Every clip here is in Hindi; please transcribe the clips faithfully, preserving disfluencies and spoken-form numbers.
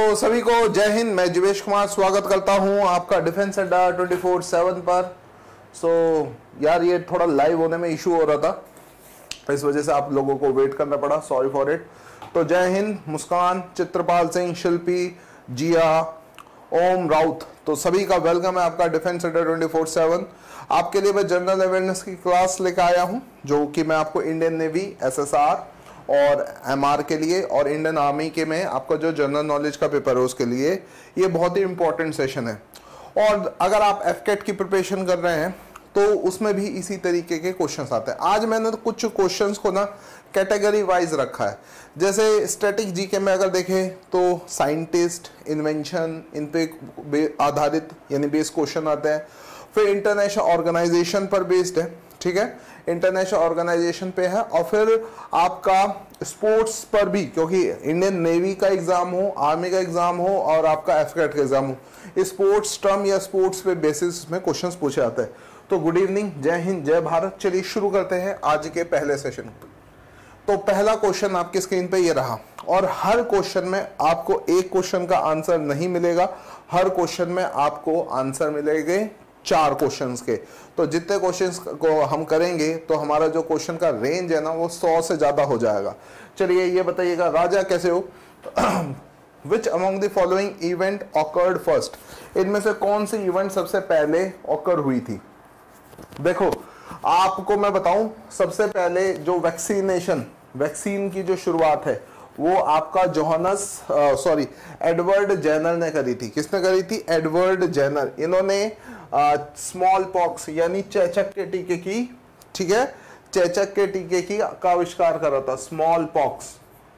तो सभी को जय हिंद। मैं जीवेश कुमार स्वागत करता हूं आपका डिफेंस अड्डा ट्वेंटी फोर सेवन पर। सो so, यार ये थोड़ा लाइव होने में इशू हो रहा था, इस वजह से आप लोगों को वेट करना पड़ा, सॉरी फॉर इट। तो जय हिंद। मुस्कान, चित्रपाल सिंह, शिल्पी, जिया, ओम राउत, तो सभी का वेलकम है आपका डिफेंस अड्डा ट्वेंटी फोर सेवन। आपके लिए मैं जनरल अवेयरनेस की क्लास लेकर आया हूं, जो कि मैं आपको इंडियन नेवी, एसएसआर और एमआर के लिए और इंडियन आर्मी के में आपका जो जनरल नॉलेज का पेपर है उसके लिए ये बहुत ही इंपॉर्टेंट सेशन है। और अगर आप एफकेट की प्रिपरेशन कर रहे हैं तो उसमें भी इसी तरीके के क्वेश्चंस आते हैं। आज मैंने तो कुछ क्वेश्चंस को ना कैटेगरी वाइज रखा है। जैसे स्टैटिक जीके में अगर देखें तो साइंटिस्ट, इन्वेंशन, इन पे आधारित यानी बेस्ड क्वेश्चन आते हैं। फिर इंटरनेशनल ऑर्गेनाइजेशन पर बेस्ड है, ठीक है, इंटरनेशनल ऑर्गेनाइजेशन पे है। और फिर आपका स्पोर्ट्स पर भी, क्योंकि इंडियन नेवी का एग्जाम हो, आर्मी का एग्जाम हो और आपका एफकेट का एग्जाम हो, स्पोर्ट्स टर्म या स्पोर्ट्स पे बेसिस में क्वेश्चंस पूछे जाते हैं। तो गुड इवनिंग, जय हिंद, जय भारत। चलिए शुरू करते हैं आज के पहले सेशन। तो पहला क्वेश्चन आपकी स्क्रीन पे ये रहा, और हर क्वेश्चन में आपको एक क्वेश्चन का आंसर नहीं मिलेगा, हर क्वेश्चन में आपको आंसर मिलेंगे चार क्वेश्चंस के। तो जितने क्वेश्चंस को हम करेंगे तो हमारा जो क्वेश्चन का रेंज है ना वो सौ से ज्यादा हो जाएगा। चलिए ये बताइएगा, राजा कैसे हो? Which among the following event occurred first? इनमें से कौन सी इवेंट सबसे पहले ऑकर हुई थी? देखो आपको मैं बताऊं, सबसे पहले जो वैक्सीनेशन वैक्सीन की जो शुरुआत है वो आपका जोहानस सॉरी एडवर्ड जेनर ने करी थी। किसने करी थी? Edward Jenner. इन्होंने स्मॉल पॉक्स यानी चेचक के टीके की, ठीक है, चेचक के टीके की का आविष्कार करा था, स्मॉल पॉक्स।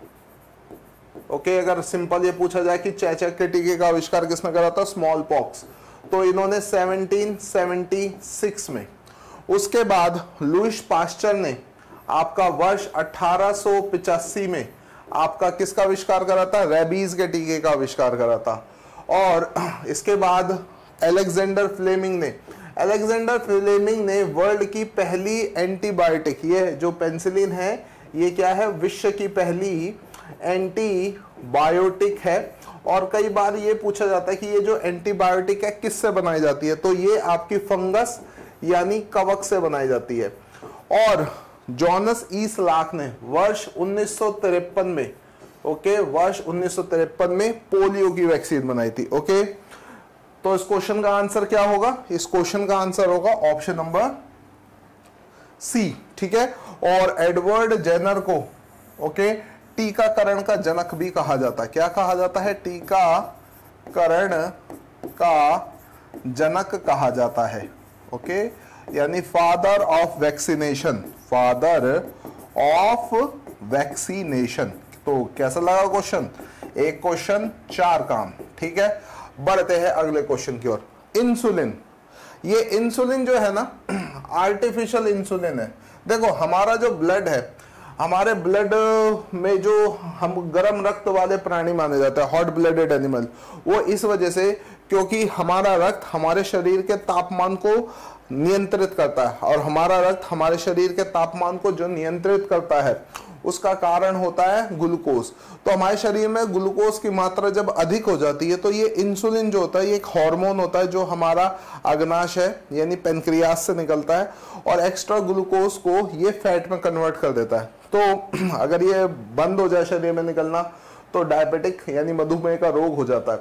ओके, अगर सिंपल ये पूछा जाए कि चेचक के टीके का आविष्कार किसने करा था? Smallpox. तो इन्होंने सेवनटीन सेवेंटी सिक्स में। उसके बाद लुईस पास्चर ने आपका वर्ष अठारह सौ पिचासी में आपका किसका आविष्कार करा था? रेबीज के टीके का आविष्कार करा था। और इसके बाद अलेक्जेंडर फ्लेमिंग ने अलेक्जेंडर फ्लेमिंग ने वर्ल्ड की पहली एंटीबायोटिक, ये जो पेनिसिलिन है, ये क्या है? विश्व की पहली एंटीबायोटिक है। और कई बार ये पूछा जाता है कि ये जो एंटीबायोटिक है किससे बनाई जाती है? तो ये आपकी फंगस यानी कवक से बनाई जाती है। और जॉनस ई स्लाक ने वर्ष उन्नीस सौ तिरपन में, ओके, वर्ष उन्नीस सौ तिरपन में पोलियो की वैक्सीन बनाई थी। ओके, तो इस क्वेश्चन का आंसर क्या होगा? इस क्वेश्चन का आंसर होगा ऑप्शन नंबर सी, ठीक है। और एडवर्ड जेनर को, ओके, टीकाकरण का जनक भी कहा जाता है। क्या कहा जाता है? टीकाकरण का जनक कहा जाता है, ओके, यानी father of vaccination, father of vaccination. तो कैसा लगा क्वेश्चन? एक क्वेश्चन चार काम, ठीक है। बढ़ते हैं अगले क्वेश्चन की ओर। इंसुलिन, ये इंसुलिन जो है ना आर्टिफिशियल इंसुलिन है। देखो हमारा जो ब्लड है, हमारे ब्लड में जो हम गर्म रक्त वाले प्राणी माने जाते हैं, हॉट ब्लडेड एनिमल, वो इस वजह से क्योंकि हमारा रक्त हमारे शरीर के तापमान को नियंत्रित करता है, और हमारा रक्त हमारे शरीर के तापमान को जो नियंत्रित करता है उसका कारण होता है ग्लूकोज। तो हमारे शरीर में ग्लूकोज की मात्रा जब अधिक हो जाती है तो ये इंसुलिन जो होता है ये एक हार्मोन होता है जो हमारा अग्नाशय है यानी पेनक्रियास से निकलता है, और एक्स्ट्रा ग्लूकोज को ये फैट में कन्वर्ट कर देता है। तो अगर ये बंद हो जाए शरीर में निकलना तो डायबिटिक यानी मधुमेह का रोग हो जाता है।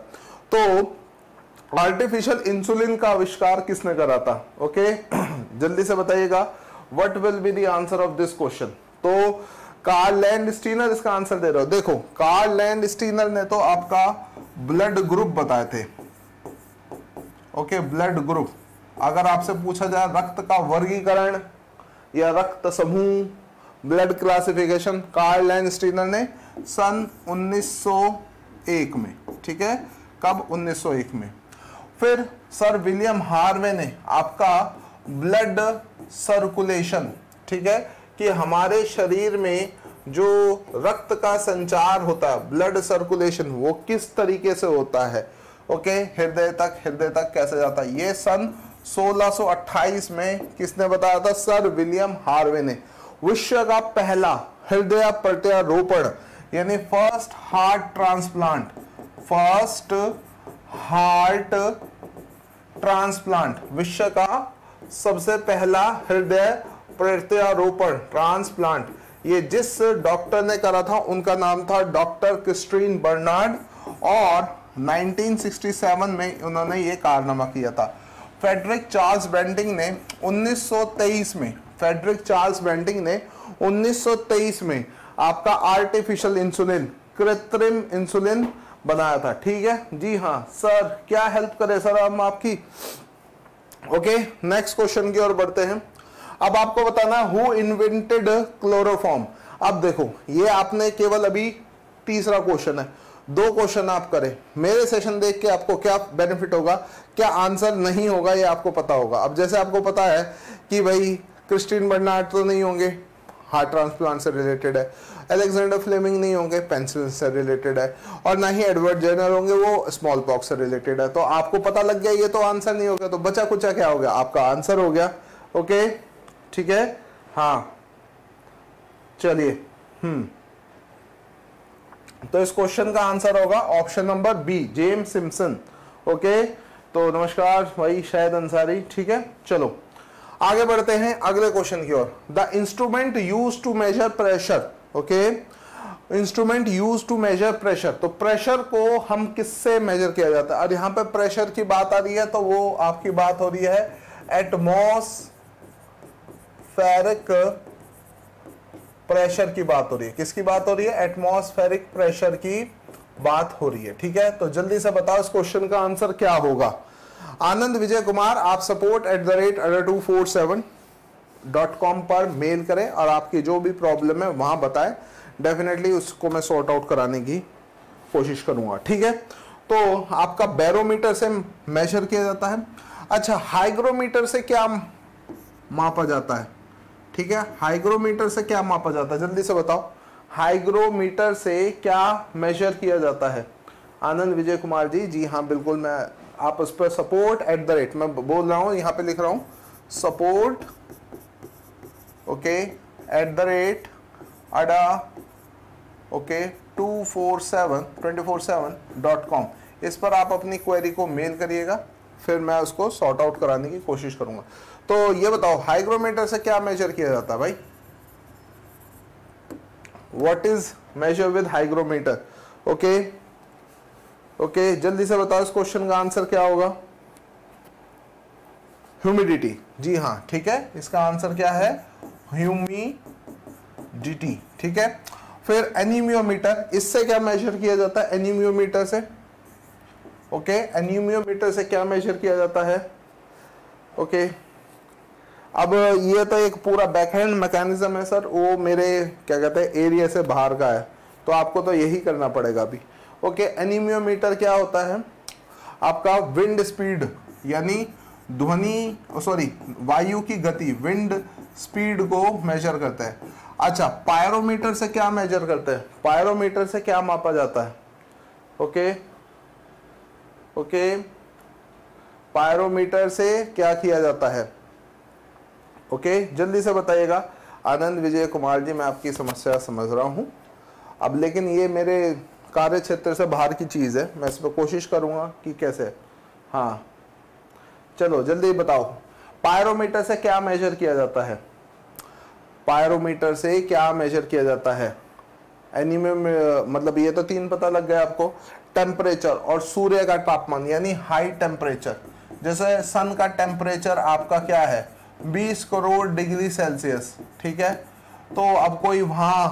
तो आर्टिफिशियल इंसुलिन का आविष्कार किसने करा था? ओके, जल्दी से बताइएगा, what will be the answer of this question? तो कार्ल लैंड स्टीनर इसका आंसर दे रहे हो। देखो कार्ल लैंड स्टीनर ने तो आपका ब्लड ग्रुप बताए थे, ओके, ब्लड ग्रुप। अगर आपसे पूछा जाए रक्त का वर्गीकरण या रक्त समूह, blood classification, Karl Landsteiner ने सन उन्नीस सौ एक में, ठीक है, कब? उन्नीस सौ एक में। फिर सर विलियम हार्वे ने आपका ब्लड सर्कुलेशन, ठीक है, कि हमारे शरीर में जो रक्त का संचार होता है, ब्लड सर्कुलेशन, वो किस तरीके से होता है, ओके, हृदय तक, हृदय तक कैसे जाता है, ये सन सोलह सौ अट्ठाईस में किसने बताया था? सर विलियम हार्वे ने। विश्व का पहला हृदय प्रत्यारोपण यानी first heart transplant first heart transplant, विश्व का सबसे पहला हृदय प्रत्यारोपण ट्रांसप्लांट, ये जिस डॉक्टर ने करा था उनका नाम था डॉक्टर क्रिस्टीन बर्नार्ड, और नाइनटीन सिक्सटी सेवन में उन्होंने ये कारनामा किया था। फ्रेडरिक चार्ल्स बेंटिंग ने उन्नीस सौ तेईस में फ्रेडरिक चार्ल्स बेंटिंग ने उन्नीस सौ तेईस में आपका आर्टिफिशियल इंसुलिन, कृत्रिम इंसुलिन बनाया था। ठीक है जी हाँ सर, क्या हेल्प करें सर हम आपकी। ओके नेक्स्ट क्वेश्चन की ओर बढ़ते हैं। अब आपको बताना हु इन्वेंटेड क्लोरोफॉर्म। अब देखो ये आपने केवल अभी तीसरा क्वेश्चन है, दो क्वेश्चन आप करें, मेरे सेशन देख के आपको क्या बेनिफिट होगा, क्या आंसर नहीं होगा ये आपको पता होगा। अब जैसे आपको पता है कि भाई क्रिस्टीन बर्नार्ड तो नहीं होंगे, हार्ट ट्रांसप्लांट से रिलेटेड है, अलेक्जेंडर फ्लेमिंग नहीं होंगे, पेनिसिलिन से रिलेटेड है, और ना ही एडवर्ड जेनर होंगे, वो स्मॉल पॉक्स से रिलेटेड है। तो आपको पता लग गया ये तो आंसर नहीं होगा, तो बचा कुचा क्या हो गया, आपका आंसर हो गया। ओके ठीक है हाँ चलिए, हम्म तो इस क्वेश्चन का आंसर होगा option number B, James Simpson. Okay तो नमस्कार भाई शायद अंसारी। ठीक है चलो आगे बढ़ते हैं अगले क्वेश्चन की ओर। The instrument use to measure pressure. Okay instrument use to measure pressure, तो प्रेशर को हम किससे मेजर किया जाता है। और यहाँ पे प्रेशर की बात आ रही है तो वो आपकी बात हो रही है एटमॉस्फेरिक प्रेशर की बात हो रही है। किसकी बात हो रही है, एटमॉस्फेरिक प्रेशर की बात हो रही है। ठीक है तो जल्दी से बताओ इस क्वेश्चन का आंसर क्या होगा। आनंद विजय कुमार आप support at the rate Adda two four seven dot com पर मेल करें और आपकी जो भी प्रॉब्लम है वहां बताएं, डेफिनेटली उसको मैं सॉर्ट आउट कराने की कोशिश करूंगा। ठीक है तो आपका बैरोमीटर से मेजर किया जाता है। अच्छा हाइग्रोमीटर से क्या मापा जाता है। ठीक है हाइग्रोमीटर से क्या मापा जाता है, जल्दी से बताओ, हाइग्रोमीटर से क्या मेजर किया जाता है। आनंद विजय कुमार जी, जी हाँ बिल्कुल, मैं आप उस पर सपोर्ट एट द रेट मैं बोल रहा हूं, यहां पे लिख रहा हूं support okay at the rate Adda okay two four seven twenty four seven dot com, इस पर आप अपनी क्वेरी को मेल करिएगा, फिर मैं उसको सॉर्ट आउट कराने की कोशिश करूंगा। तो ये बताओ हाइग्रोमीटर से क्या मेजर किया जाता है भाई, what is measure with hygrometer. Okay okay जल्दी से बताओ इस क्वेश्चन का आंसर क्या होगा। ह्यूमिडिटी, जी हाँ ठीक है, इसका आंसर क्या है, ह्यूमिडिटी। ठीक है फिर एनीमियोमीटर, इससे क्या मेजर किया जाता है, एनीमियोमीटर से। ओके एनीमियोमीटर से क्या मेजर किया जाता है। ओके अब ये तो एक पूरा बैकहैंड मैकेनिज्म है सर, वो मेरे क्या कहते हैं एरिया से बाहर का है, तो आपको तो यही करना पड़ेगा अभी। ओके एनीमियोमीटर क्या होता है, आपका विंड स्पीड यानी ध्वनि सॉरी वायु की गति, विंड स्पीड को मेजर करता है। अच्छा पायरोमीटर से क्या मेजर करते हैं, पायरोमीटर से क्या मापा जाता है। ओके ओके पायरोमीटर से क्या किया जाता है। ओके जल्दी से बताइएगा। आनंद विजय कुमार जी मैं आपकी समस्या समझ रहा हूं अब, लेकिन ये मेरे कार्य क्षेत्र से बाहर की चीज है, मैं इस पर कोशिश करूंगा कि कैसे। हाँ चलो जल्दी बताओ, पायरोमीटर से क्या मेजर किया जाता है, पायरोमीटर से क्या मेजर किया जाता है। एनीमे मतलब ये तो तीन पता लग गया आपको, टेम्परेचर और सूर्य का तापमान यानी हाई टेम्परेचर। जैसे सन का टेम्परेचर आपका क्या है, बीस करोड़ डिग्री सेल्सियस। ठीक है तो अब कोई वहां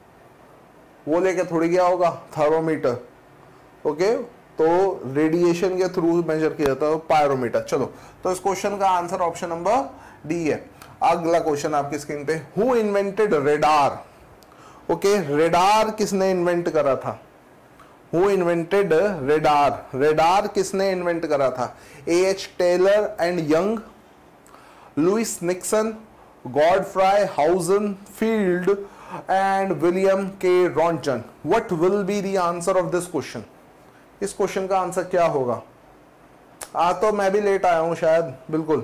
वो लेके थोड़ी गया होगा थर्मोमीटर। ओके तो रेडिएशन के थ्रू मेजर किया जाता है पायरोमीटर। चलो तो इस क्वेश्चन का आंसर ऑप्शन नंबर डी है। अगला क्वेश्चन आपकी स्क्रीन पे, who invented radar. Okay radar किसने इन्वेंट करा था, हु इन्वेंटेड रेडार, रेडार किसने इन्वेंट करा था। A H Taylor and Young, Louis Nixon, Godfrey Hounsfield and William K. Röntgen. What will be the answer of this question? इस क्वेश्चन का आंसर क्या होगा। आज तो मैं भी लेट आया हूं शायद, बिल्कुल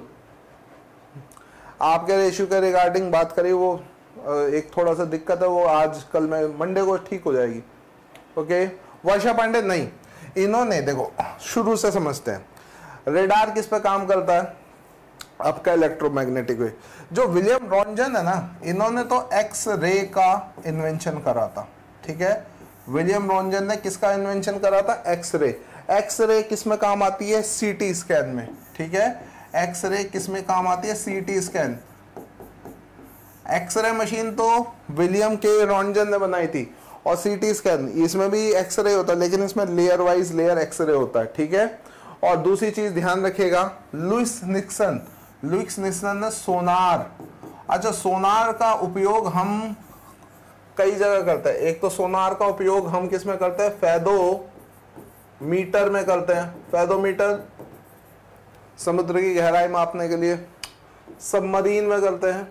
आपके रेशियो के रिगार्डिंग बात करी, वो एक थोड़ा सा दिक्कत है, वो आज कल में मंडे को ठीक हो जाएगी। ओके वर्षा पांडे नहीं, इन्होंने देखो शुरू से समझते हैं, रेडार किस पे काम करता है, आपका इलेक्ट्रोमैग्नेटिक वेव। जो विलियम रॉन्जन है ना, इन्होंने तो एक्स रे का इन्वेंशन करा था, ठीक है। विलियम रॉन्जन ने किसका इन्वेंशन करा था, एक्स रे। एक्स रे किस में काम आती है, सीटी स्कैन में, ठीक है। एक्स रे किस में काम आती है, सीटी स्कैन। एक्सरे मशीन तो विलियम के रॉन्जन ने बनाई थी, और सीटी स्कैन इसमें भी एक्सरे होता है, लेकिन इसमें लेयर वाइज लेयर एक्सरे होता है, ठीक है। और दूसरी चीज ध्यान रखिएगा, लुइस निक्सन, लुइस निक्सन ने सोनार, अच्छा सोनार का उपयोग हम कई जगह करते हैं। एक तो सोनार का उपयोग हम किस में करते हैं, फैदो मीटर में करते हैं। फैदोमीटर समुद्र की गहराई मापने के लिए। सबमरीन में करते हैं,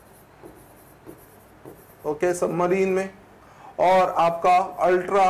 ओके सबमरीन में। और आपका अल्ट्रा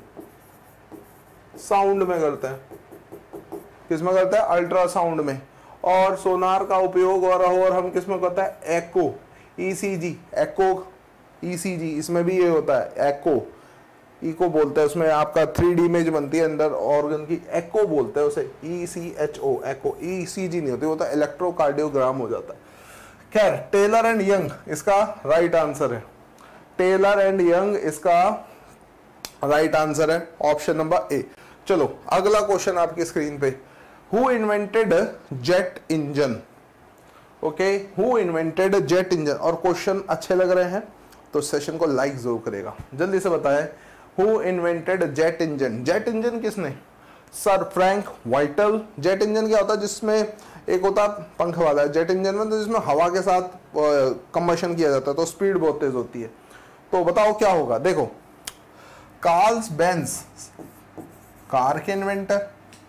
साउंड में करते हैं, किस में करते हैं, अल्ट्रासाउंड में। और सोनार का उपयोग और और हम किस में करते हैं, एको, ईसीजी, एको ईसीजी, इसमें भी ये होता है एको, इको बोलते हैं, उसमें आपका थ्री डी इमेज बनती है अंदर ऑर्गन की, एको बोलते हैं उसे, ई सी एच ओ, एको। ईसीजी नहीं होती, वो तो इलेक्ट्रोकार्डियोग्राम हो जाता है। खैर, टेलर एंड यंग इसका राइट आंसर है, टेलर एंड यंग इसका राइट आंसर है, ऑप्शन नंबर ए। चलो अगला क्वेश्चन आपकी स्क्रीन पे, who invented jet engine, okay, who invented jet engine. और क्वेश्चन अच्छे लग रहे हैं तो सेशन को लाइक जरूर करेगा, जल्दी से बताएं, who invented jet engine. Jet engine किसने, sir Frank Whittle. Jet engine क्या होता है, जिसमें एक होता है पंख वाला, जेट इंजन में तो जिसमें हवा के साथ कंबशन किया जाता है, तो स्पीड बहुत तेज होती है। तो बताओ क्या होगा, देखो कार्ल्स बेंज कार के इन्वेंटर,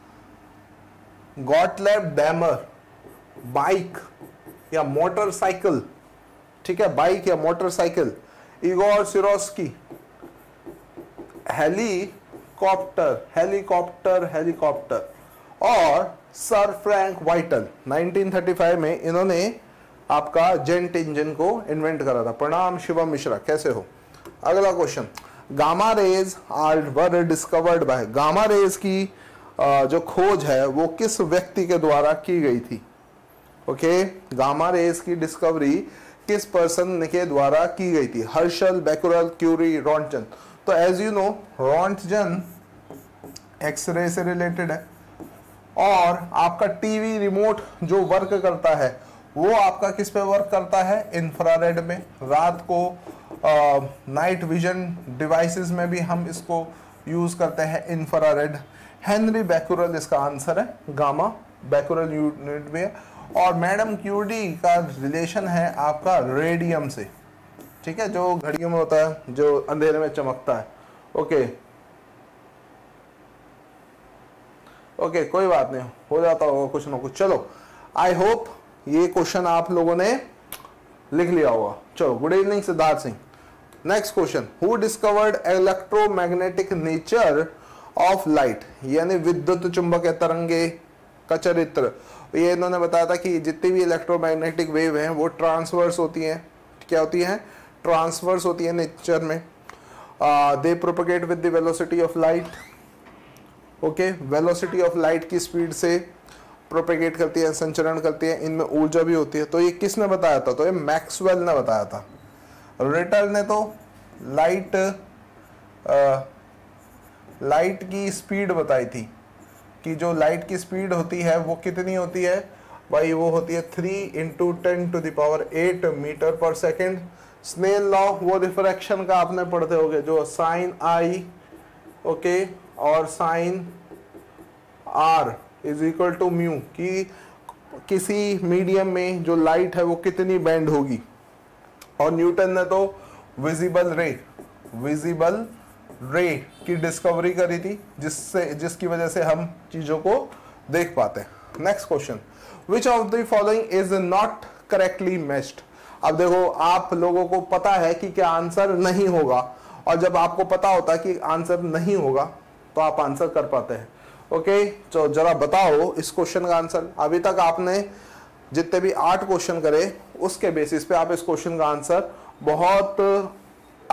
गॉटलेब डैमर बाइक या मोटरसाइकिल, ठीक है, बाइक या motorcycle, Igor Sikorsky helicopter, helicopter helicopter और sir Frank Whittle nineteen thirty five में इन्होंने आपका जेट इंजन को इन्वेंट करा था। प्रणाम शिवम मिश्रा, कैसे हो। अगला question, gamma rays are were discovered by, gamma rays की जो खोज है वो किस व्यक्ति के द्वारा की गई थी, ओके, गामा रेज की डिस्कवरी किस पर्सन के द्वारा की गई थी, हर्शल, बैकुरल, क्यूरी, रॉन्टजन। तो as you know Roentgen X ray से रिलेटेड है, और आपका टीवी रिमोट जो वर्क करता है वो आपका किस पे वर्क करता है, इंफ्रारेड में। रात को नाइट विजन डिवाइसेस में भी हम इसको यूज करते हैं, इंफ्रारेड। हेनरी बैकुरल इसका आंसर है, गामा बैकुरल यूनिट में। और मैडम क्यूडी का रिलेशन है आपका रेडियम से, ठीक है, जो घड़ियों में होता है, जो अंधेरे में चमकता है, ओके ओके कोई बात नहीं, हो जाता होगा कुछ ना कुछ। चलो आई होप ये क्वेश्चन आप लोगों ने लिख लिया होगा। चलो, good evening Siddharth Singh. Next question, who discovered electromagnetic nature of light, यानी विद्युत चुंबकीय तरंगे का चरित्र। ये इन्होंने बताया था कि जितनी भी इलेक्ट्रोमैग्नेटिक वेव हैं वो ट्रांसवर्स होती हैं, क्या होती हैं, ट्रांसवर्स होती है नेचर में। They propagate with the velocity of light, okay, velocity of light की स्पीड से प्रोपेगेट करती है, संचरण करती है, इनमें ऊर्जा भी होती है। तो ये किसने बताया था, तो ये मैक्सवेल ने बताया था। रिटर ने तो लाइट आ, लाइट की स्पीड बताई थी कि जो लाइट की स्पीड होती है वो कितनी होती है भाई, वो होती है three into ten to the power eight metre per second. Snell law वो रिफ्रैक्शन का आपने पढ़ते होगे, जो साइन आई, ओके, और sine r is equal to mu, कि किसी मीडियम में जो लाइट है वो कितनी बैंड होगी। और न्यूटन ने तो विजिबल रे, विजिबल रे की डिस्कवरी करी थी, जिससे जिसकी वजह से हम चीजों को देख पाते हैं। Next question, which of the following is not correctly matched. अब देखो आप लोगों को पता है कि क्या आंसर नहीं होगा, और जब आपको पता होता है कि आंसर नहीं होगा तो आप आंसर कर पाते हैं, ओके। तो जरा बताओ इस क्वेश्चन का आंसर। अभी तक आपने जितने भी आठ क्वेश्चन करे उसके बेसिस पे आप इस क्वेश्चन का आंसर बहुत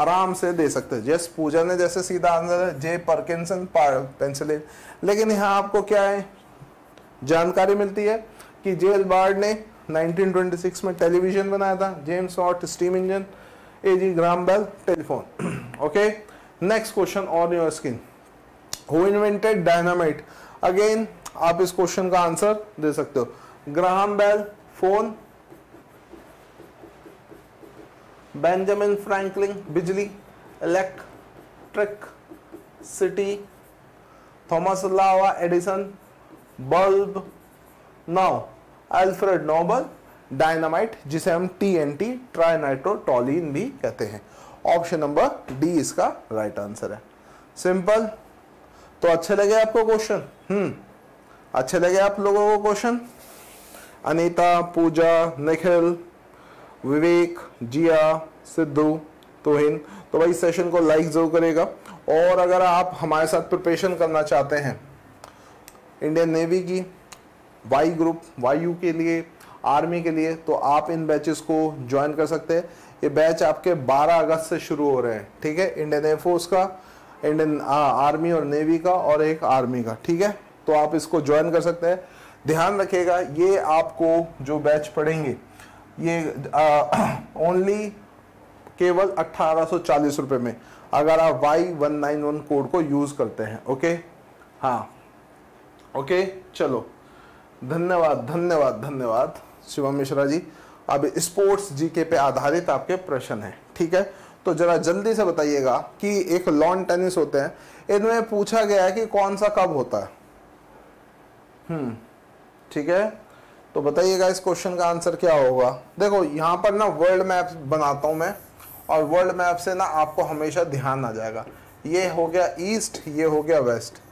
आराम से दे सकते हैं। जैसे पूजा ने जैसे सीधा आंसर है जे पार्किंसन पेंसिलिन, लेकिन यहाँ आपको क्या है जानकारी मिलती है कि जेल बार्ड ने नाइनटीन ट्वेंटी सिक्स में टेलीविजन बनाया था, James Watt steam engine, AG Graham Bell telephone. Okay, next question on your screen, who invented dynamite? Again आप इस क्वेश्चन का आंसर दे सकते हो, Graham Bell phone, Benjamin Franklin बिजली, electricity, Thomas Alva Edison bulb, now Alfred Nobel dynamite, जिसे हम टीएनटी ट्राई नाइट्रोटोलीन भी कहते हैं। ऑप्शन नंबर डी इसका राइट आंसर है। सिंपल। तो अच्छे लगे आपको क्वेश्चन? हम्म अच्छे लगे आप लोगों को क्वेश्चन? अनीता, पूजा, निखिल, विवेक, जिया, सिद्धू, तोहिन, तो भाई सेशन को लाइक जरूर करेगा। और अगर आप हमारे साथ प्रिपरेशन करना चाहते हैं इंडियन नेवी की, वाई ग्रुप, वायु के लिए, आर्मी के लिए, तो आप इन बैचेस को ज्वाइन कर सकते हैं। ये बैच आपके बारह अगस्त से शुरू हो रहे हैं, ठीक है, इंडियन एयरफोर्स का, इंडियन आर्मी और नेवी का, और एक आर्मी का, ठीक है। तो आप इसको ज्वाइन कर सकते हैं। ध्यान रखिएगा, ये आपको जो बैच पढ़ेंगे ये ओनली केवल अट्ठारह सौ चालीस रुपए में, अगर आप Y one nine one code को यूज करते हैं। ओके, हाँ, ओके, चलो, धन्यवाद धन्यवाद धन्यवाद शिवम मिश्रा जी। अब स्पोर्ट्स जीके पे आधारित आपके प्रश्न हैं, ठीक है। तो जरा जल्दी से बताइएगा कि एक लॉन टेनिस होते हैं, इनमें पूछा गया है कि कौन सा कब होता है। हम्म ठीक है, तो बताइएगा इस क्वेश्चन का आंसर क्या होगा। देखो यहाँ पर ना वर्ल्ड मैप बनाता हूं मैं, और वर्ल्ड मैप से ना आपको हमेशा ध्यान आ जाएगा। ये हो गया ईस्ट, ये हो गया वेस्ट,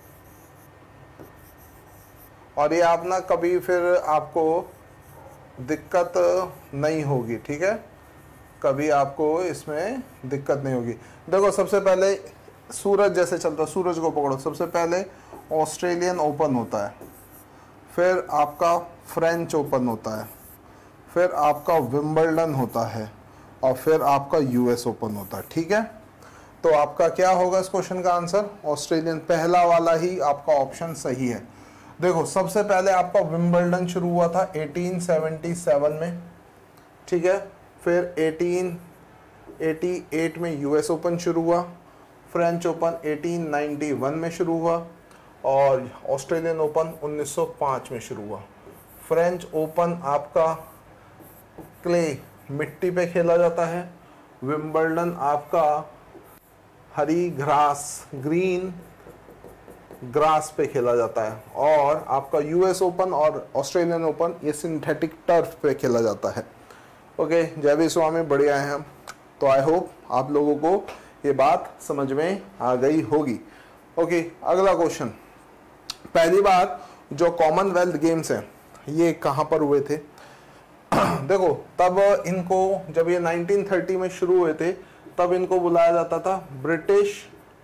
और ये आप ना कभी फिर आपको दिक्कत नहीं होगी, ठीक है, कभी आपको इसमें दिक्कत नहीं होगी। देखो सबसे पहले सूरज जैसे चलता है, सूरज को पकड़ो, सबसे पहले ऑस्ट्रेलियन ओपन होता है, फिर आपका फ्रेंच ओपन होता है, फिर आपका विंबलडन होता है, और फिर आपका यूएस ओपन होता है, ठीक है। तो आपका क्या होगा इस क्वेश्चन का आंसर? ऑस्ट्रेलियन, पहला वाला ही आपका ऑप्शन सही है। देखो सबसे पहले आपका विंबलडन शुरू हुआ था अठारह सौ सतहत्तर में, ठीक है, फिर अठारह सौ अट्ठासी में यूएस ओपन शुरू हुआ, फ्रेंच ओपन अठारह सौ इक्यानवे में शुरू हुआ, और ऑस्ट्रेलियन ओपन उन्नीस सौ पाँच में शुरू हुआ। फ्रेंच ओपन आपका क्ले, मिट्टी पे खेला जाता है। विंबलडन आपका हरी घास, ग्रीन ग्रास पे खेला जाता है, और आपका यूएस ओपन और ऑस्ट्रेलियन ओपन ये सिंथेटिक टर्फ पे खेला जाता है। ओके, जय भी स्वामी, बढ़िया हैं हम। तो आई होप आप लोगों को ये बात समझ में आ गई होगी। ओके, अगला क्वेश्चन, पहली बार जो कॉमनवेल्थ गेम्स हैं ये कहाँ पर हुए थे? देखो तब इनको, जब ये नाइनटीन थर्टी में शुरू हुए थे, तब इनको बुलाया जाता था British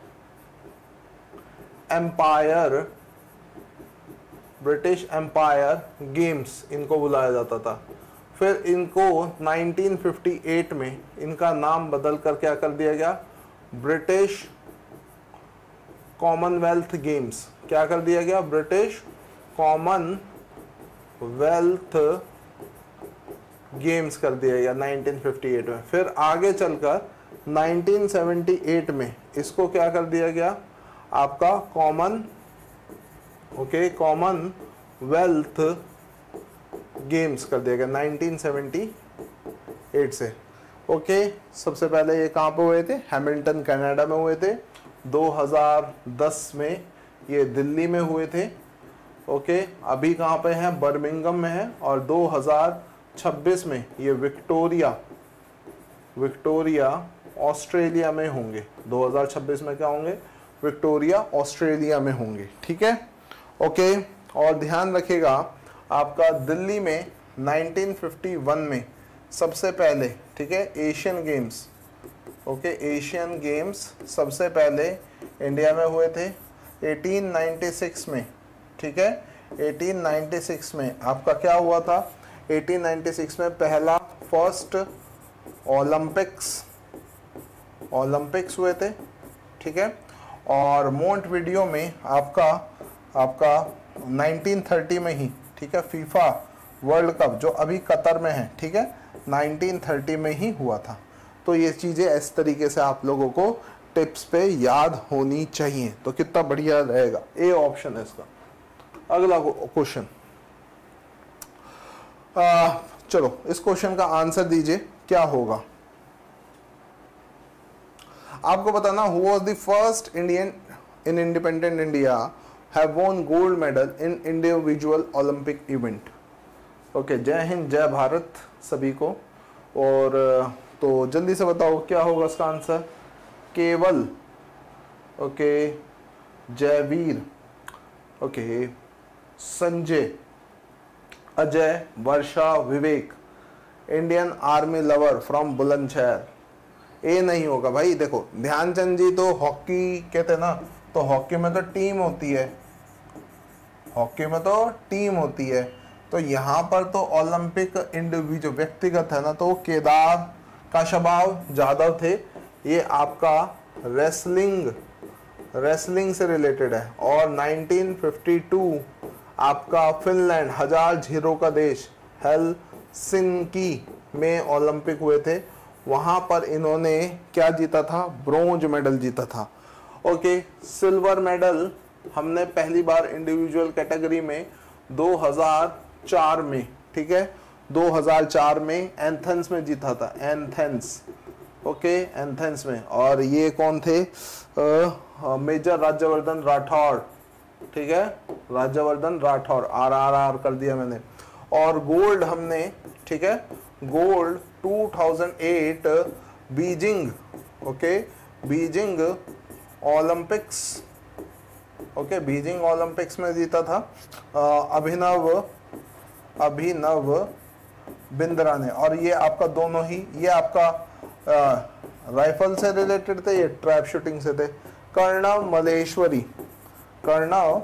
Empire, British Empire Games इनको बुलाया जाता था। फिर इनको नाइनटीन फिफ्टी एट में इनका नाम बदल कर क्या कर दिया गया? British Commonwealth Games. क्या कर दिया गया? ब्रिटिश कॉमनवेल्थ गेम्स कर दिया गया नाइनटीन फिफ्टी एट में। फिर आगे चलकर नाइनटीन सेवेंटी एट में इसको क्या कर दिया गया? आपका कॉमन ओके कॉमनवेल्थ गेम्स कर दिया गया नाइनटीन सेवेंटी एट से। ओके okay, सबसे पहले ये कहाँ पे हुए थे? हैमिल्टन कनाडा में हुए थे। दो हज़ार दस में ये दिल्ली में हुए थे। ओके okay, अभी कहाँ पे हैं? बर्मिंघम में है। और दो हज़ार छब्बीस में ये विक्टोरिया विक्टोरिया ऑस्ट्रेलिया में होंगे। दो हज़ार छब्बीस में क्या होंगे? विक्टोरिया ऑस्ट्रेलिया में होंगे। ठीक है, ओके। और ध्यान रखिएगा आपका दिल्ली में नाइनटीन फिफ्टी वन में सबसे पहले, ठीक है, Asian Games, okay, Asian Games सबसे पहले इंडिया में हुए थे अठारह सौ छियानवे में। ठीक है, अठारह सौ छियानवे में आपका क्या हुआ था? अठारह सौ छियानवे में पहला फर्स्ट ओलंपिक्स ओलंपिक्स हुए थे, ठीक है। और मोंटविडियो में आपका आपका नाइनटीन थर्टी में ही, ठीक है, फीफा वर्ल्ड कप जो अभी कतर में है, ठीक है, नाइनटीन थर्टी में ही हुआ था। तो ये चीज़ें इस तरीके से आप लोगों को टिप्स पे याद होनी चाहिए, तो कितना बढ़िया रहेगा। ए ऑप्शन है इसका। अगला क्वेश्चन, चलो इस क्वेश्चन का आंसर दीजिए, क्या होगा। आपको बताना, who was the first Indian in independent India have won gold medal in individual Olympic event. Okay, जय हिंद जय भारत सभी को। और तो जल्दी से बताओ क्या होगा इसका आंसर। Keval, okay, Jaiveer, okay, Sanjay, Ajay, Varsha, Vivek, Indian army lover from Bulandshahr. A नहीं होगा भाई। देखो ध्यानचंद जी तो हॉकी कहते हैं ना, तो हॉकी में तो टीम होती है, हॉकी में तो टीम होती है। तो यहाँ पर तो ओलंपिक इंडिविजुअल व्यक्तिगत है ना, तो केदार काशबाव जाधव थे। ये आपका रेसलिंग रेसलिंग से रिलेटेड है। और नाइनटीन फिफ्टी टू आपका फिनलैंड, हजार झीरों का देश, हेलसिंकी में ओलंपिक हुए थे। वहां पर इन्होंने क्या जीता था, ब्रोंज मेडल जीता था। ओके, सिल्वर मेडल हमने पहली बार इंडिविजुअल कैटेगरी में दो हज़ार चार में, ठीक है, दो हज़ार चार में एथेंस में जीता था, एथेंस, ओके, एथेंस में। और ये कौन थे, आ, मेजर राज्यवर्धन राठौड़, ठीक है, Rajyavardhan Rathore, R R R कर दिया मैंने। और गोल्ड हमने, ठीक है, gold two thousand eight Beijing, okay, Beijing Olympics, okay, Beijing Olympics में जीता था अभिनव अभिनव बिंद्रा ने। और ये आपका दोनों ही, ये आपका राइफल से रिलेटेड थे, ये ट्रैप शूटिंग से थे। कर्णव मलेश्वरी, कर्णव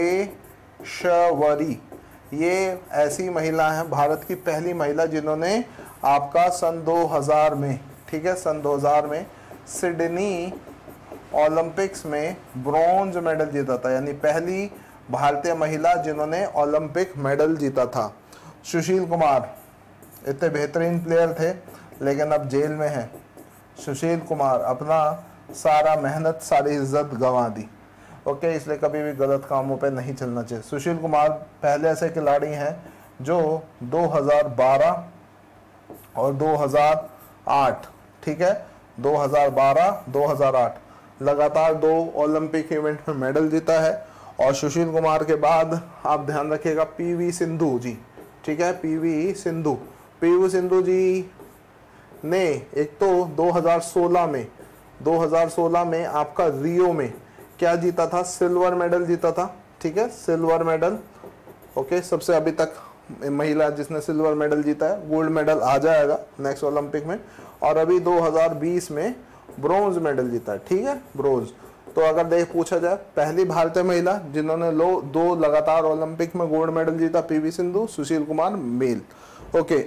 मलेश्वरी, ये ऐसी महिला है, भारत की पहली महिला जिन्होंने आपका सन दो हज़ार में, ठीक है, सन दो हज़ार में सिडनी ओलंपिक्स में ब्रॉन्ज मेडल जीता था, यानी पहली भारतीय महिला जिन्होंने ओलंपिक मेडल जीता था। सुशील कुमार इतने बेहतरीन प्लेयर थे लेकिन अब जेल में हैं। सुशील कुमार अपना सारा मेहनत, सारी इज्जत गंवा दी। ओके, इसलिए कभी भी गलत कामों पे नहीं चलना चाहिए। सुशील कुमार पहले ऐसे खिलाड़ी हैं जो दो हज़ार बारह और दो हज़ार आठ, ठीक है, दो हज़ार बारह दो हज़ार आठ लगातार दो ओलंपिक इवेंट में मेडल जीता है। और सुशील कुमार के बाद आप ध्यान रखिएगा पीवी सिंधु जी, ठीक है, पीवी सिंधु पीवी सिंधु जी ने एक तो दो हज़ार सोलह में दो हज़ार सोलह में आपका रियो में क्या जीता था, सिल्वर मेडल जीता था, ठीक है, सिल्वर मेडल। ओके, सबसे अभी तक महिला जिसने सिल्वर मेडल जीता है। गोल्ड मेडल आ जाएगा नेक्स्ट ओलंपिक में। और अभी दो हज़ार बीस में ब्रोंज मेडल जीता है, ठीक है, ब्रोंज। तो अगर देख पूछा जाए पहली भारतीय महिला जिन्होंने लो दो लगातार ओलंपिक में गोल्ड मेडल जीता, PV Sindhu, Sushil Kumar male. Okay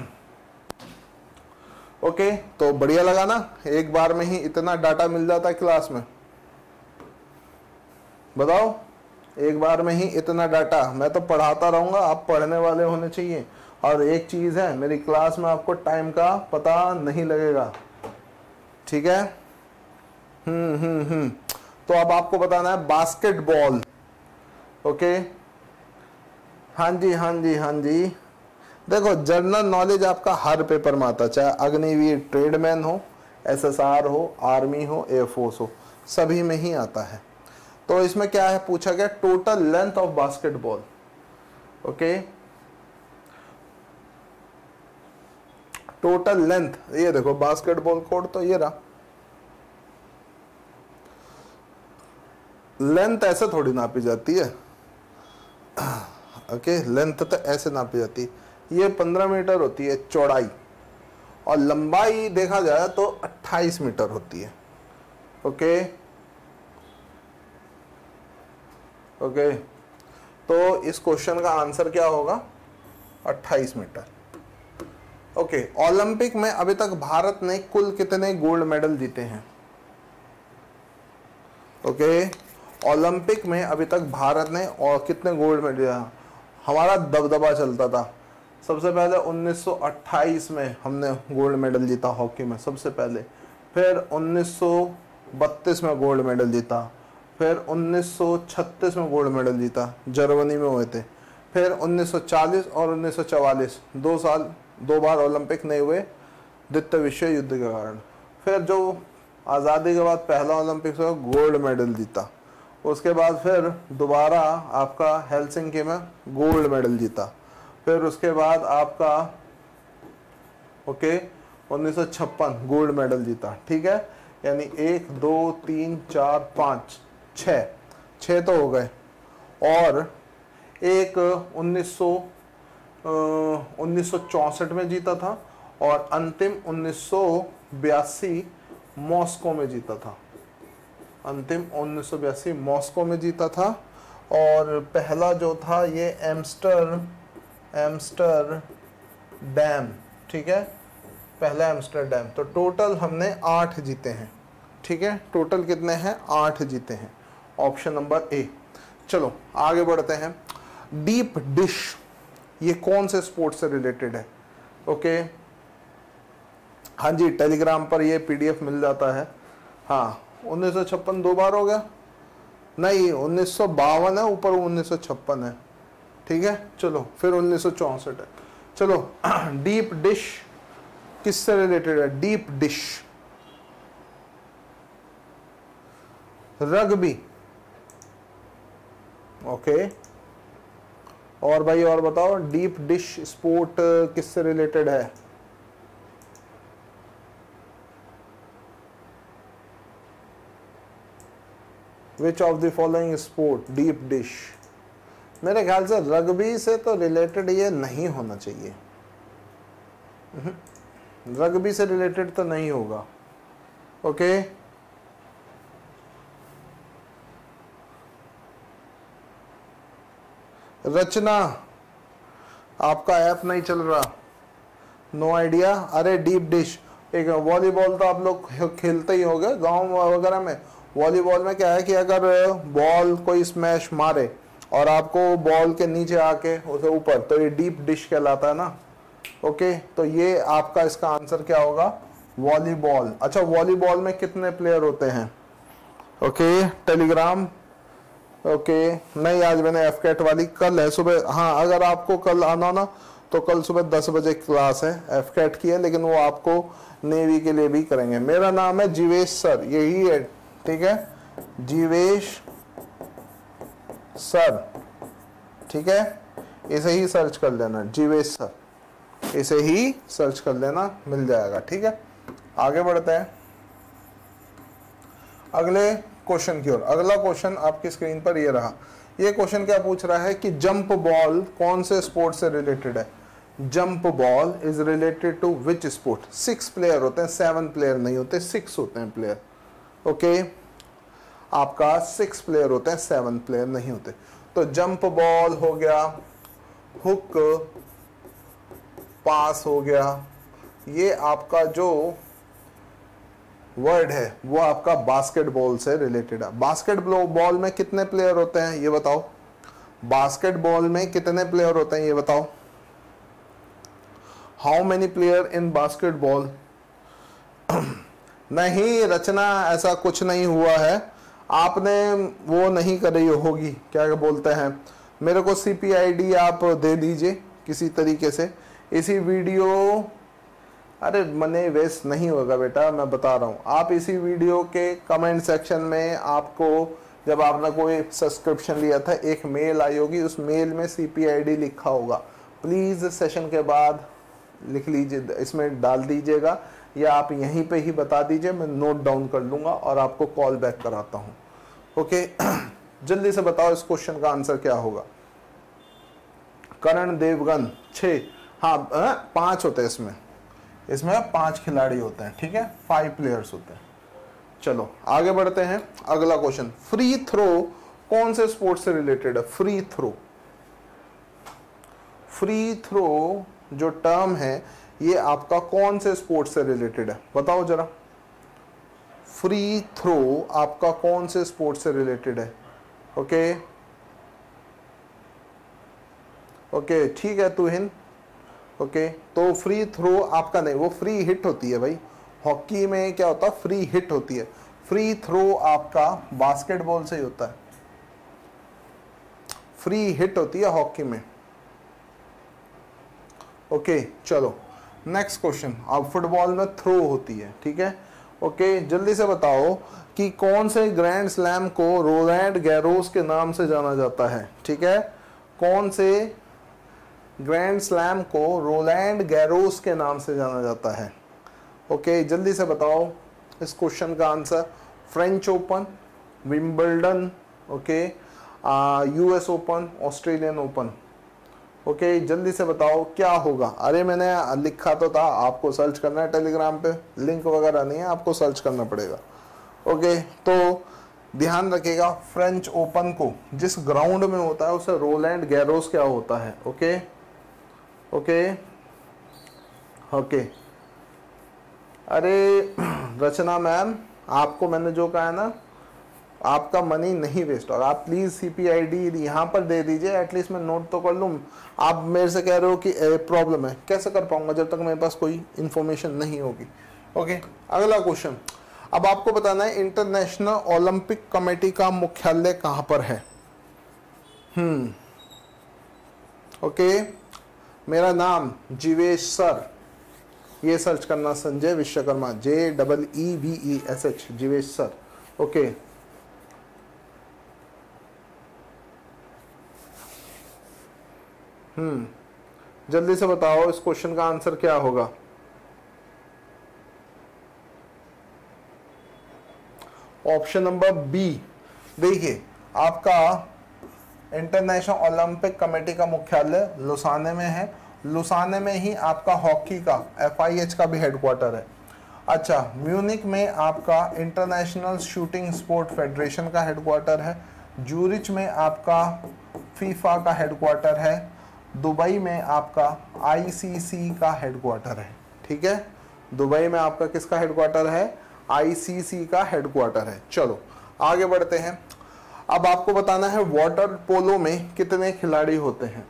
okay, तो बढ़िया लगा ना, एक बार में ही इतना डाटा मिल जाता है क्लास में। बताओ, एक बार में ही इतना डाटा। मैं तो पढ़ाता रहूंगा, आप पढ़ने वाले होने चाहिए। और एक चीज है, मेरी क्लास में आपको टाइम का पता नहीं लगेगा, ठीक है। हम्म हम्म हम्म तो अब आपको बताना है बास्केटबॉल। ओके, हाँ जी हाँ जी हाँ जी देखो, जनरल नॉलेज आपका हर पेपर में आता, चाहे अग्निवीर ट्रेडमैन हो, एसएसआर हो, आर्मी हो, एयरफोर्स हो, सभी में ही आता है। तो इसमें क्या है पूछा गया, total length of basketball. Okay, total length, ये देखो बास्केटबॉल कोर्ट तो ये रहा। लेंथ ऐसे थोड़ी नापी जाती है, ओके, लेंथ तो ऐसे नापी जाती है। ये पंद्रह मीटर होती है चौड़ाई, और लंबाई देखा जाए तो अट्ठाईस मीटर होती है। ओके ओके तो इस क्वेश्चन का आंसर क्या होगा, अट्ठाईस मीटर। ओके, ओलंपिक में अभी तक भारत ने कुल कितने गोल्ड मेडल जीते हैं? ओके, ओलंपिक में अभी तक भारत ने और कितने गोल्ड मेडल, हमारा दबदबा चलता था। सबसे पहले उन्नीस सौ अट्ठाईस में हमने गोल्ड मेडल जीता हॉकी में सबसे पहले, फिर उन्नीस सौ बत्तीस में गोल्ड मेडल जीता, फिर उन्नीस सौ छत्तीस में गोल्ड मेडल जीता, जर्मनी में हुए थे, फिर उन्नीस सौ चालीस और उन्नीस सौ चवालीस, दो साल दो बार ओलंपिक नहीं हुए द्वितीय विश्व युद्ध के कारण। फिर जो आज़ादी के बाद पहला ओलंपिक से गोल्ड मेडल जीता, उसके बाद फिर दोबारा आपका हेलसिंकी में गोल्ड मेडल जीता, फिर उसके बाद आपका ओके उन्नीस सौ छप्पन गोल्ड मेडल जीता। ठीक है, यानी एक दो तीन चार पाँच छः छः तो हो गए, और एक उन्नीस सौ उन्नीस सौ चौंसठ में जीता था, और अंतिम उन्नीस सौ बयासी मॉस्को में जीता था, अंतिम उन्नीस सौ बयासी मॉस्को में जीता था। और पहला जो था ये एम्स्टर एम्स्टरडैम, ठीक है, पहला एम्स्टरडैम। तो टोटल हमने आठ जीते हैं। ठीक है, टोटल कितने हैं? आठ जीते हैं, ऑप्शन नंबर ए। चलो आगे बढ़ते हैं। डीप डिश ये कौन से स्पोर्ट्स से रिलेटेड है? ओके, हाँ जी, टेलीग्राम पर ये पीडीएफ मिल जाता है। हाँ, उन्नीस सौ छप्पन दो बार हो गया, नहीं उन्नीस सौ बावन है, ऊपर उन्नीस सौ छप्पन है। ठीक है, चलो फिर उन्नीस सौ चौंसठ है। चलो डीप डिश किससे रिलेटेड है? Deep dish rugby. ओके, और भाई और बताओ, डीप डिश स्पोर्ट किससे रिलेटेड है? Which of the following sport deep dish? मेरे ख्याल से रग्बी से तो रिलेटेड ये नहीं होना चाहिए, रग्बी से रिलेटेड तो नहीं होगा। ओके, रचना आपका ऐप नहीं चल रहा, नो आइडिया। अरे डीप डिश एक वॉलीबॉल तो आप लोग खेलते ही होंगे गांव वगैरह में। वॉलीबॉल में क्या है कि अगर बॉल कोई स्मैश मारे और आपको बॉल के नीचे आके उसे ऊपर, तो ये डीप डिश कहलाता है ना। ओके, तो ये आपका इसका आंसर क्या होगा? वॉलीबॉल। अच्छा, वॉलीबॉल में कितने प्लेयर होते हैं? Okay, Telegram. ओके, नहीं आज मैंने एफ कैट वाली कल है सुबह। हाँ, अगर आपको कल आना ना तो कल सुबह दस बजे क्लास है, एफ कैट की है, लेकिन वो आपको नेवी के लिए भी करेंगे। मेरा नाम है जीवेश सर, यही है। ठीक है, जीवेश सर। ठीक है, इसे ही सर्च कर लेना, जीवेश सर, इसे ही सर्च कर लेना, मिल जाएगा। ठीक है, आगे बढ़ते हैं अगले क्वेश्चन की ओर। अगला क्वेश्चन आपकी स्क्रीन पर ये रहा। ये क्वेश्चन क्या पूछ रहा है कि जंप बॉल कौन से स्पोर्ट से रिलेटेड है? Jump ball is related to which sport? Six player होते हैं, सेवन प्लेयर नहीं होते, सिक्स होते हैं प्लेयर। ओके, आपका सिक्स प्लेयर होते हैं, सेवन प्लेयर नहीं होते। तो जंप बॉल हो गया, हुक पास हो गया, ये आपका जो वर्ड है वो आपका बास्केटबॉल से रिलेटेड है। बास्केटबॉल में कितने प्लेयर होते हैं ये बताओ? बास्केटबॉल में कितने प्लेयर होते हैं ये बताओ? How many player in basketball? नहीं रचना, ऐसा कुछ नहीं हुआ है, आपने वो नहीं करी होगी, क्या बोलते हैं, मेरे को सीपीआईडी आप दे दीजिए किसी तरीके से। इसी वीडियो, अरे मनी वेस्ट नहीं होगा बेटा, मैं बता रहा हूँ। आप इसी वीडियो के कमेंट सेक्शन में, आपको जब आपने कोई सब्सक्रिप्शन लिया था एक मेल आई होगी, उस मेल में सीपीआईडी लिखा होगा, प्लीज़ सेशन के बाद लिख लीजिए, इसमें डाल दीजिएगा, या आप यहीं पे ही बता दीजिए, मैं नोट डाउन कर लूँगा और आपको कॉल बैक कराता हूँ। ओके, जल्दी से बताओ इस क्वेश्चन का आंसर क्या होगा? करण देवगन छः, हाँ पाँच होते हैं इसमें, इसमें पांच खिलाड़ी होते हैं। ठीक है, फाइव प्लेयर्स होते हैं। चलो आगे बढ़ते हैं, अगला क्वेश्चन। फ्री थ्रो कौन से स्पोर्ट से रिलेटेड है? फ्री थ्रो, फ्री थ्रो जो टर्म है ये आपका कौन से स्पोर्ट से रिलेटेड है, बताओ जरा। फ्री थ्रो आपका कौन से स्पोर्ट से रिलेटेड है? ओके ओके ठीक है तुहिन। ओके तो फ्री थ्रो आपका नहीं, वो फ्री हिट होती है भाई। हॉकी में क्या होता है? फ्री हिट होती है। फ्री थ्रो आपका बास्केटबॉल से ही होता है, फ्री हिट होती है हॉकी में। ओके चलो नेक्स्ट क्वेश्चन। अब फुटबॉल में थ्रो होती है, ठीक है। ओके जल्दी से बताओ कि कौन से ग्रैंड स्लैम को रोलैंड गैरोस के नाम से जाना जाता है, ठीक है। कौन से ग्रैंड स्लैम को रोलैंड गैरोस के नाम से जाना जाता है? ओके जल्दी से बताओ इस क्वेश्चन का answer. French open, Wimbledon, okay, US open, Australian open. Okay जल्दी से बताओ क्या होगा। अरे मैंने लिखा तो था, आपको सर्च करना है टेलीग्राम पे, लिंक वगैरह नहीं है, आपको सर्च करना पड़ेगा। ओके तो ध्यान रखिएगा, फ्रेंच ओपन को जिस ग्राउंड में होता है उसे रोलैंड गैरोस क्या होता है। ओके ओके ओके अरे रचना मैम, आपको मैंने जो कहा है ना, आपका मनी नहीं वेस्ट होगा। आप प्लीज सीपीआईडी यहाँ पर दे दीजिए, एटलीस्ट मैं नोट तो कर लूँ। आप मेरे से कह रहे हो कि प्रॉब्लम है, कैसे कर पाऊंगा जब तक मेरे पास कोई इंफॉर्मेशन नहीं होगी। ओके अगला क्वेश्चन। अब आपको बताना है इंटरनेशनल ओलंपिक कमेटी का मुख्यालय कहाँ पर है। हम्म ओके मेरा नाम जीवेश सर, ये सर्च करना Sanjay Vishwakarma, J double E V E S H, Jeevesh sir. Okay hmm जल्दी से बताओ इस क्वेश्चन का आंसर क्या होगा। Option number B. देखिए आपका इंटरनेशनल ओलंपिक कमेटी का मुख्यालय लुसाने में है। लुसाने में ही आपका हॉकी का एफ आई एच का भी हेडक्वार्टर है। अच्छा म्यूनिक में आपका इंटरनेशनल शूटिंग स्पोर्ट फेडरेशन का हेडक्वार्टर है। जूरिच में आपका फीफा का हेडक्वार्टर है। दुबई में आपका आई सी सी का हेडक्वार्टर है, ठीक है। दुबई में आपका किसका हेडक्वार्टर है? आई सी सी का हेडक्वार्टर है। चलो आगे बढ़ते हैं। अब आपको बताना है वाटर पोलो में कितने खिलाड़ी होते हैं,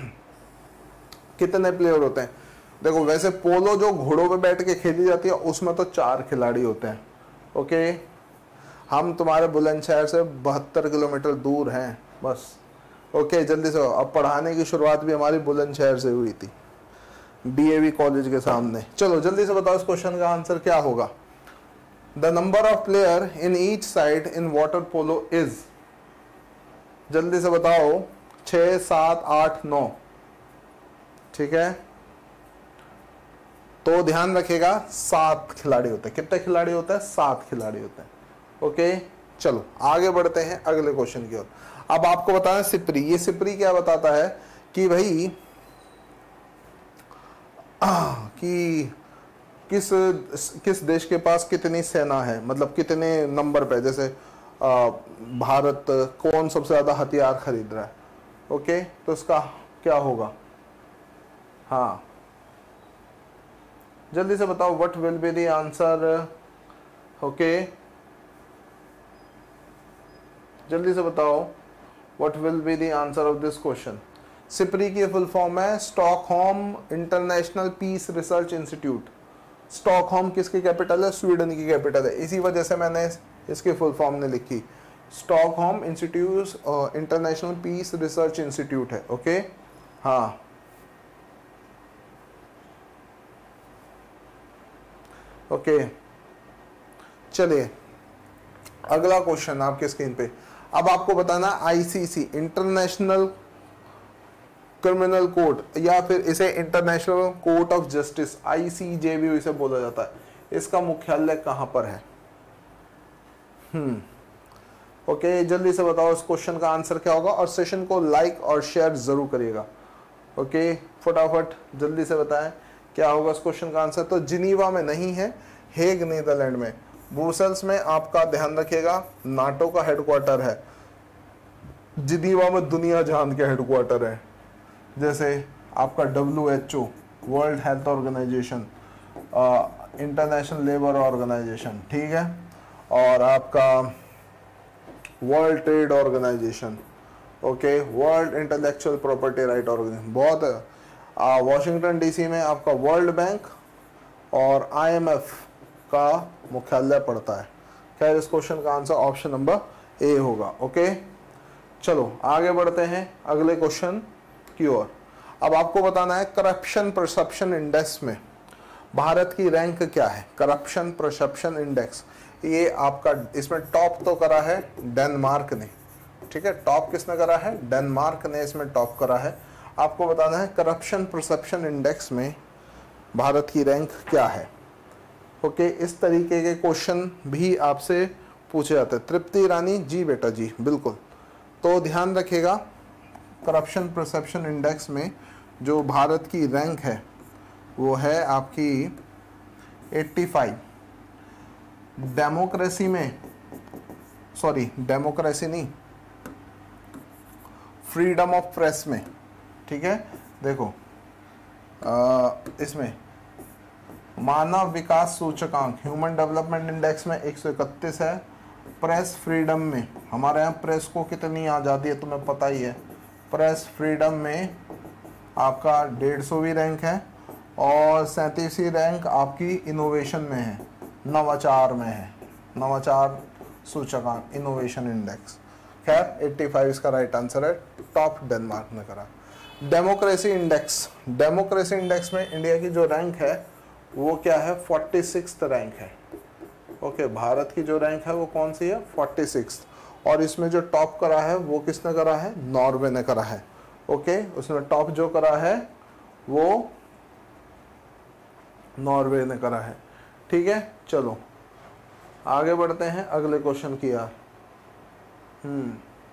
कितने प्लेयर होते हैं। देखो वैसे पोलो जो घोड़ों पे बैठ के खेली जाती है उसमें तो चार खिलाड़ी होते हैं। ओके हम तुम्हारे बुलंदशहर से बहत्तर किलोमीटर दूर हैं बस। ओके जल्दी से। अब पढ़ाने की शुरुआत भी हमारी बुलंदशहर से हुई थी, डी ए वी कॉलेज के सामने। चलो जल्दी से बताओ इस क्वेश्चन का आंसर क्या होगा। The number of player in each side in water polo is, जल्दी से बताओ, छः सात आठ नौ, ठीक है। तो ध्यान रखिएगा सात खिलाड़ी होते हैं। कितने खिलाड़ी होते हैं? सात खिलाड़ी होते हैं। ओके चलो आगे बढ़ते हैं अगले क्वेश्चन की ओर। अब आपको बताना सिपरी। ये सिपरी क्या बताता है कि भाई आ, कि किस किस देश के पास कितनी सेना है, मतलब कितने नंबर पे, जैसे आ, भारत कौन सबसे ज्यादा हथियार खरीद रहा है। ओके तो इसका क्या होगा। हाँ जल्दी से बताओ what will be the answer. Okay जल्दी से बताओ what will be the answer of this question. SIPRI की फुल फॉर्म है Stockholm International Peace Research Institute. Stockholm किसकी कैपिटल है? स्वीडन की कैपिटल है। इसी वजह से मैंने इसकी फुल फॉर्म ने लिखी, Stockholm institute international Peace Research institute है। ओके हाँ ओके चलिए अगला क्वेश्चन आपके स्क्रीन पे। अब आपको बताना I C C international criminal court, या फिर इसे international court of justice I C J भी इसे बोला जाता है, इसका मुख्यालय कहां पर है। हम्म ओके जल्दी से बताओ इस क्वेश्चन का आंसर क्या होगा, और सेशन को लाइक और शेयर जरूर करिएगा। ओके फटाफट जल्दी से बताएं क्या होगा इस क्वेश्चन का आंसर। तो जिनीवा में नहीं है, हेग नीदरलैंड में। ब्रुसेल्स में आपका ध्यान रखिएगा नाटो का हेडक्वार्टर है। जिनीवा में दुनिया जहान के हेडक्वार्टर है, जैसे आपका W H O, world health organization, international labour organization, ठीक है, और आपका world trade organization, okay, world intellectual property right organization, बहुत है। वॉशिंगटन डीसी में आपका वर्ल्ड बैंक और आईएमएफ का मुख्यालय पड़ता है। खैर इस क्वेश्चन का आंसर ऑप्शन नंबर ए होगा। ओके, चलो आगे बढ़ते हैं अगले क्वेश्चन की ओर। अब आपको बताना है करप्शन परसेप्शन इंडेक्स में भारत की रैंक क्या है। करप्शन परसेप्शन इंडेक्स, ये आपका इसमें टॉप तो करा है डेनमार्क ने, ठीक है, टॉप किसने करा है, डेनमार्क ने इसमें टॉप करा है। आपको बताना है करप्शन परसेप्शन इंडेक्स में भारत की रैंक क्या है। ओके, इस तरीके के क्वेश्चन भी आपसे पूछे जाते हैं। तृप्ति ईरानी, जी बेटा जी बिल्कुल। तो ध्यान रखिएगा करप्शन परसेप्शन इंडेक्स में जो भारत की रैंक है वो है आपकी पचासी। डेमोक्रेसी में, सॉरी डेमोक्रेसी नहीं, फ्रीडम ऑफ प्रेस में, ठीक है, देखो आ, इसमें मानव विकास सूचकांक ह्यूमन डेवलपमेंट इंडेक्स में एक सौ इकतीस है। प्रेस फ्रीडम में हमारे यहाँ प्रेस को कितनी आज़ादी है तुम्हें पता ही है। प्रेस फ्रीडम में आपका डेढ़ सौवीं रैंक है और सैंतीसवीं रैंक आपकी इनोवेशन में है, नवाचार में है, नवाचार सूचकांक इनोवेशन इंडेक्स। खैर पचासी इसका राइट आंसर है, टॉप डेनमार्क ने करा। डेमोक्रेसी इंडेक्स, डेमोक्रेसी इंडेक्स में इंडिया की जो रैंक है वो क्या है, छियालीसवीं रैंक है। ओके, भारत की जो रैंक है वो कौन सी है, छियालीसवीं, और इसमें जो टॉप करा है वो किसने करा है, नॉर्वे ने करा है। ओके, उसमें टॉप जो करा है वो नॉर्वे ने करा है, ठीक है। चलो आगे बढ़ते हैं अगले क्वेश्चन की यार। Hmm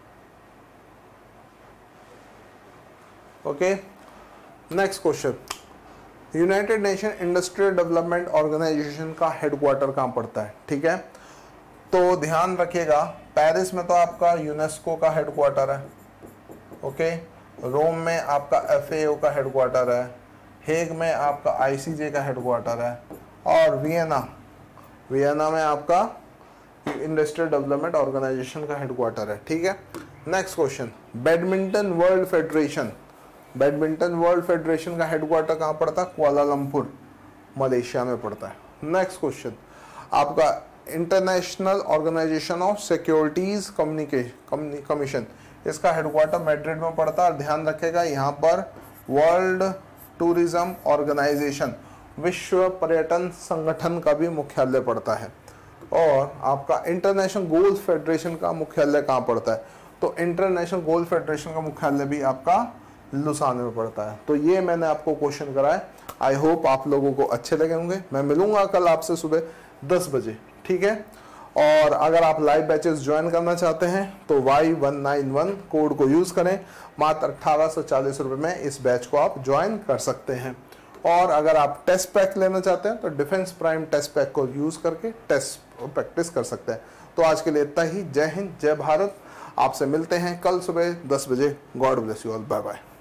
okay, next question, United Nation Industrial development organisation का हेडक्वार्टर कहाँ पड़ता है, ठीक है। तो ध्यान रखिएगा पेरिस में तो आपका यूनेस्को का हेडक्वार्टर है, ओके, रोम में आपका एफएओ का हेडक्वार्टर है, हेग में आपका आईसीजे का हेडक्वार्टर है, और वियना, वियना में आपका इंडस्ट्रियल डेवलपमेंट ऑर्गेनाइजेशन का हेडक्वार्टर है, ठीक है। Next question, badminton world federation, badminton world federation का हेडक्वार्टर कहाँ पड़ता है, कुआलालंपुर मलेशिया में पड़ता है। नेक्स्ट क्वेश्चन, आपका international organization of securities communication commission, इसका हेडक्वार्टर मैड्रिड में पड़ता है। और ध्यान रखेगा यहाँ पर वर्ल्ड टूरिज्म ऑर्गेनाइजेशन, विश्व पर्यटन संगठन का भी मुख्यालय पड़ता है। और आपका इंटरनेशनल गोल्फ फेडरेशन का मुख्यालय कहाँ पड़ता है, तो इंटरनेशनल गोल्फ फेडरेशन का मुख्यालय भी आपका लुसाने में पड़ता है। तो ये मैंने आपको क्वेश्चन कराए, आई होप आप लोगों को अच्छे लगे होंगे। मैं मिलूंगा कल आपसे सुबह दस बजे, ठीक है। और अगर आप लाइव बैचेस ज्वाइन करना चाहते हैं तो Y one nine one code को यूज करें, मात्र अट्ठारह सौ चालीस रुपये में इस बैच को आप ज्वाइन कर सकते हैं। और अगर आप टेस्ट पैक लेना चाहते हैं तो डिफेंस प्राइम टेस्ट पैक को यूज करके टेस्ट प्रैक्टिस कर सकते हैं। तो आज के लिए इतना ही। जय हिंद, जय भारत। आपसे मिलते हैं कल सुबह दस बजे। God bless you all, bye bye.